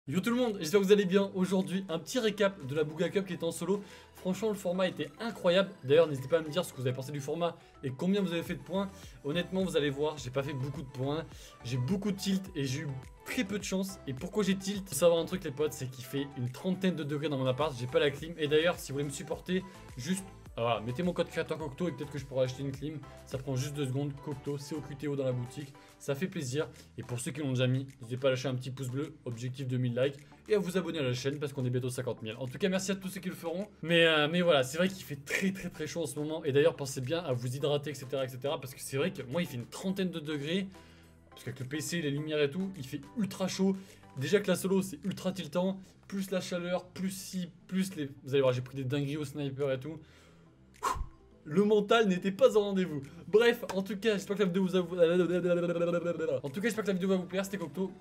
Yo tout le monde, j'espère que vous allez bien. Aujourd'hui, un petit récap de la Bouga Cup qui était en solo. Franchement, le format était incroyable. D'ailleurs, n'hésitez pas à me dire ce que vous avez pensé du format et combien vous avez fait de points. Honnêtement, vous allez voir, j'ai pas fait beaucoup de points. J'ai beaucoup de tilt et j'ai eu très peu de chance. Et pourquoi j'ai tilt? Faut savoir un truc, les potes, c'est qu'il fait une trentaine de degrés dans mon appart. J'ai pas la clim. Et d'ailleurs, si vous voulez me supporter, juste voilà, mettez mon code créateur Cocteau et peut-être que je pourrai acheter une clim. Ça prend juste 2 secondes. Cocteau, COQTO dans la boutique. Ça fait plaisir. Et pour ceux qui l'ont déjà mis, n'hésitez pas à lâcher un petit pouce bleu, objectif 2000 likes, et à vous abonner à la chaîne parce qu'on est bientôt 50 000. En tout cas, merci à tous ceux qui le feront. Mais voilà, c'est vrai qu'il fait très chaud en ce moment. Et d'ailleurs, pensez bien à vous hydrater, etc. Parce que c'est vrai que moi, il fait une trentaine de degrés. Parce qu'avec le PC, les lumières et tout, il fait ultra chaud. Déjà que la solo, c'est ultra tiltant. Plus la chaleur, plus si, plus les. Vous allez voir, j'ai pris des dingueries au sniper et tout. Le mental n'était pas au rendez-vous. Bref, en tout cas, j'espère que la vidéo vous a... En tout cas, j'espère que la vidéo va vous plaire. C'était Cocteau.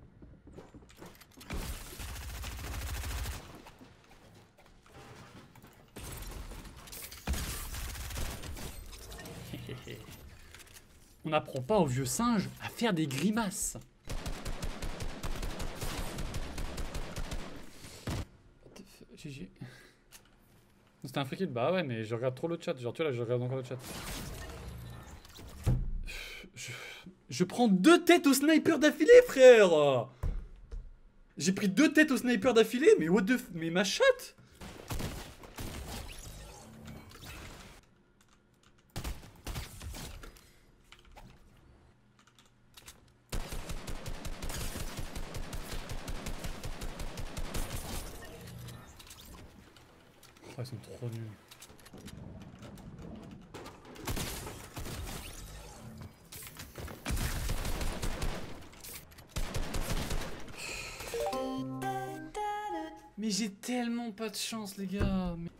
On n'apprend pas aux vieux singes à faire des grimaces. GG. C'était un free kill? Bah ouais, mais je regarde trop le chat. Genre, tu vois là, je regarde encore le chat. Je prends 2 têtes au sniper d'affilée, frère. J'ai pris 2 têtes au sniper d'affilée, mais what the f... Mais ma chatte. Oh, ils sont trop nuls. Mais j'ai tellement pas de chance, les gars. Mais...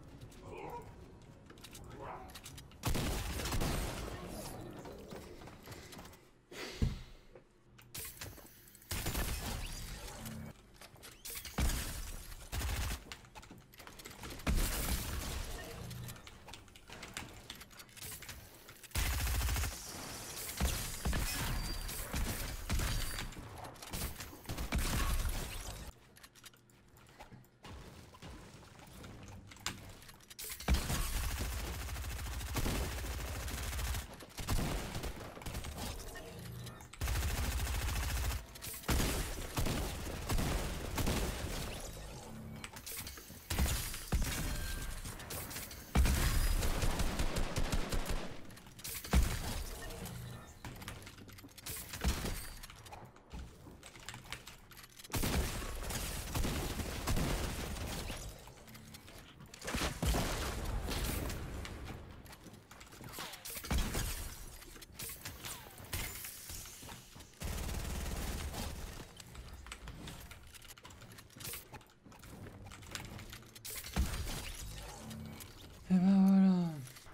Et ben voilà.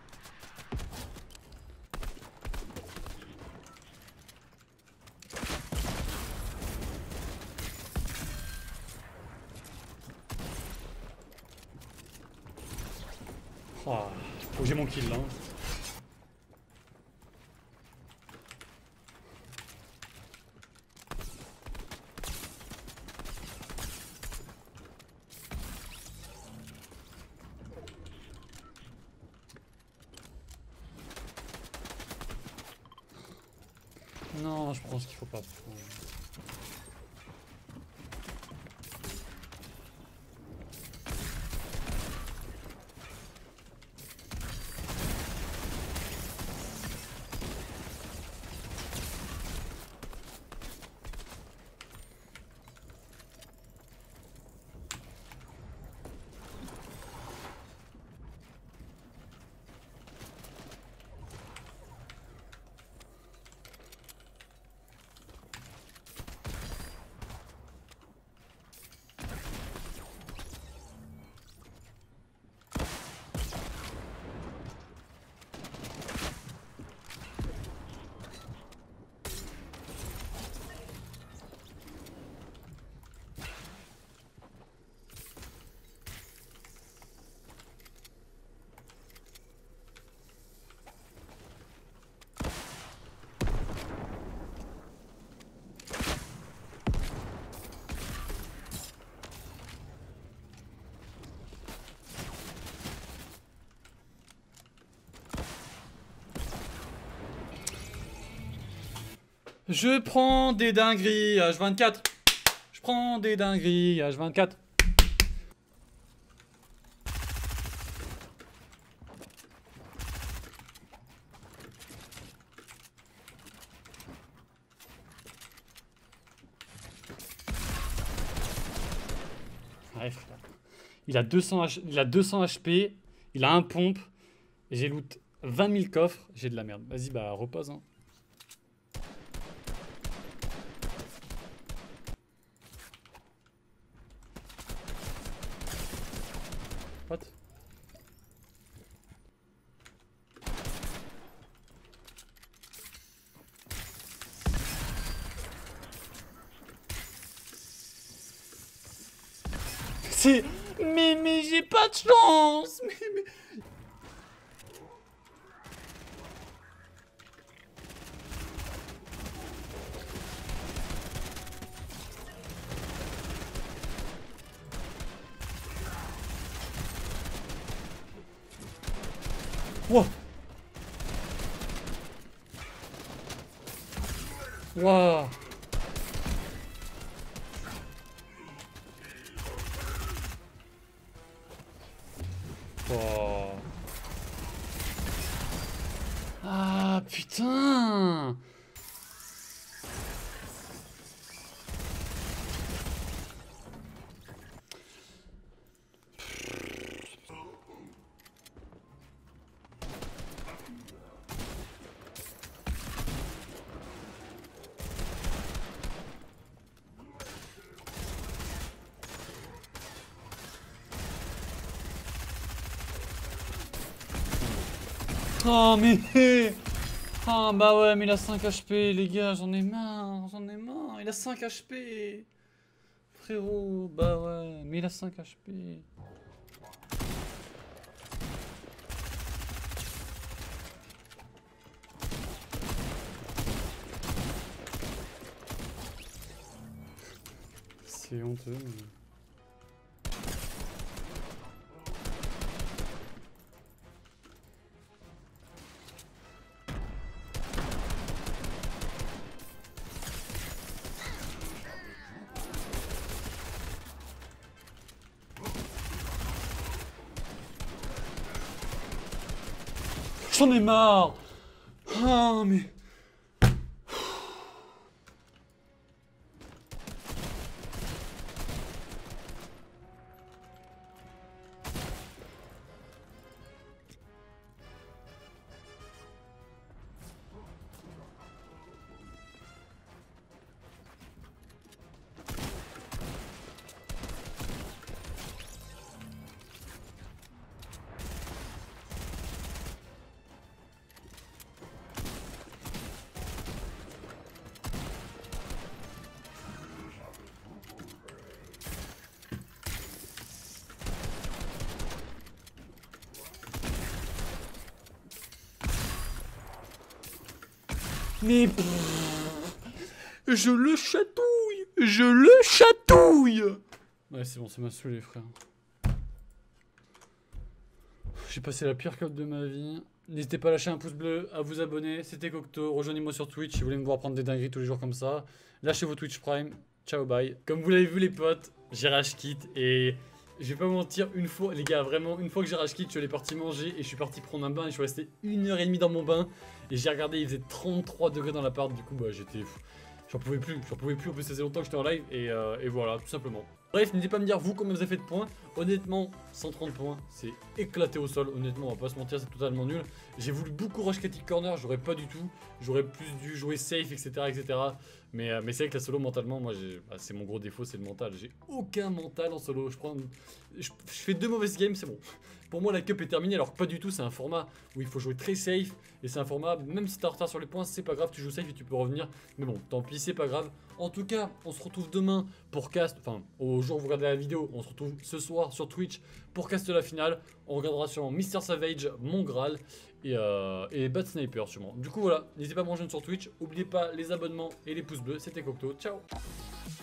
Oh, faut que j'ai mon kill là. Non, je pense qu'il faut pas prendre. Je prends des dingueries H24. Je prends des dingueries H24. Ouais, frère. Il a 200 HP, il a un pompe, et j'ai loot 20 000 coffres, j'ai de la merde. Vas-y, bah repose. Hein. What? C'est... Mais j'ai pas de chance. Mais... Wow. Wow. Wow. Ah putain. Oh mais... Ah bah ouais mais il a 5 HP les gars, j'en ai marre, il a 5 HP. Frérot, bah ouais, mais il a 5 HP. C'est honteux. Mais... J'en ai marre. Ah mais... Mais... Je le chatouille. Je le chatouille. Ouais c'est bon, ça m'a saoulé frère. J'ai passé la pire cup de ma vie. N'hésitez pas à lâcher un pouce bleu, à vous abonner. C'était Cocteau. Rejoignez-moi sur Twitch si vous voulez me voir prendre des dingueries tous les jours comme ça. Lâchez vos Twitch Prime. Ciao, bye. Comme vous l'avez vu les potes, j'ai rage quit et... Je vais pas vous mentir, une fois, les gars, vraiment, une fois que j'ai rage quit, je suis allé parti manger et je suis parti prendre un bain et je suis resté 1h30 dans mon bain. Et j'ai regardé, il faisait 33 degrés dans l'appart, du coup, bah j'étais... J'en pouvais plus, en plus ça faisait longtemps que j'étais en live et voilà, tout simplement. Bref, n'hésitez pas à me dire vous combien vous avez fait de points. Honnêtement, 130 points, c'est éclaté au sol. Honnêtement, on va pas se mentir, c'est totalement nul. J'ai voulu beaucoup rush critic corner, j'aurais pas du tout. J'aurais plus dû jouer safe, etc. etc. Mais c'est vrai que la solo mentalement, moi, c'est mon gros défaut, c'est le mental. J'ai aucun mental en solo. Je fais 2 mauvaises games, c'est bon. Pour moi, la cup est terminée, alors que pas du tout. C'est un format où il faut jouer très safe. Et c'est un format, même si t'es en retard sur les points, c'est pas grave, tu joues safe et tu peux revenir. Mais bon, tant pis, c'est pas grave. En tout cas, on se retrouve demain pour cast. Enfin, au jour où vous regardez la vidéo, on se retrouve ce soir sur Twitch pour cast la finale. On regardera sur Mr Savage, Mon Graal et Bad Sniper sûrement. Du coup, voilà, n'hésitez pas à me rejoindre sur Twitch. N'oubliez pas les abonnements et les pouces bleus. C'était Cocteau, ciao!